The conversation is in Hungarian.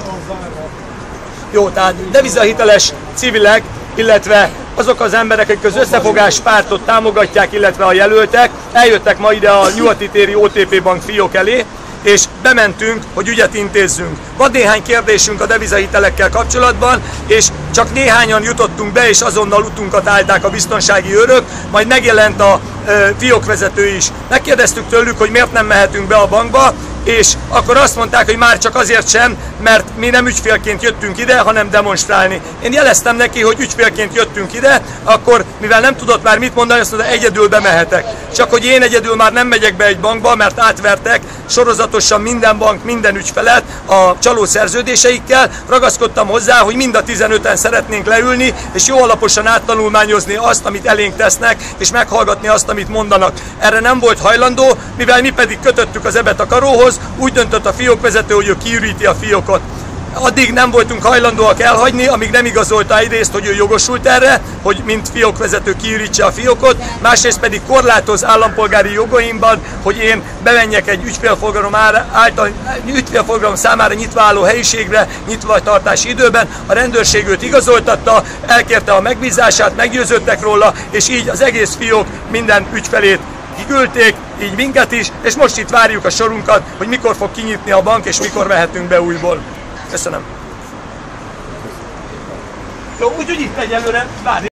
Jó, tehát devizahiteles civilek, illetve azok az emberek, akik az Összefogás pártot támogatják, illetve a jelöltek, eljöttek ma ide a Nyugati téri OTP Bank fiók elé, és bementünk, hogy ügyet intézzünk. Van néhány kérdésünk a devizahitelekkel kapcsolatban, és csak néhányan jutottunk be, és azonnal utunkat állták a biztonsági őrök, majd megjelent a fiókvezető is. Megkérdeztük tőlük, hogy miért nem mehetünk be a bankba, és akkor azt mondták, hogy már csak azért sem, mert mi nem ügyfélként jöttünk ide, hanem demonstrálni. Én jeleztem neki, hogy ügyfélként jöttünk ide, akkor mivel nem tudott már mit mondani, azt mondta, egyedül bemehetek. Csak hogy én egyedül már nem megyek be egy bankba, mert átvertek sorozatosan minden bank, minden ügyfelet a csaló szerződéseikkel. Ragaszkodtam hozzá, hogy mind a 15-en szeretnénk leülni, és jó alaposan áttanulmányozni azt, amit elénk tesznek, és meghallgatni azt, amit mondanak. Erre nem volt hajlandó, mivel mi pedig kötöttük az ebet a karóhoz, úgy döntött a fiókvezető, hogy ő kiüríti a fiókot. Addig nem voltunk hajlandóak elhagyni, amíg nem igazolta egyrészt, hogy ő jogosult erre, hogy mint fiókvezető kiürítse a fiókot, másrészt pedig korlátoz állampolgári jogaimban, hogy én bemenjek egy ügyfélforgalom számára nyitva álló helyiségre, nyitvatartási időben. A rendőrség őt igazoltatta, elkérte a megbízását, meggyőződtek róla, és így az egész fiók minden ügyfelét kiküldték, így minket is, és most itt várjuk a sorunkat, hogy mikor fog kinyitni a bank, és mikor mehetünk be újból. Köszönöm. Jó, úgyhogy itt egyelőre várni.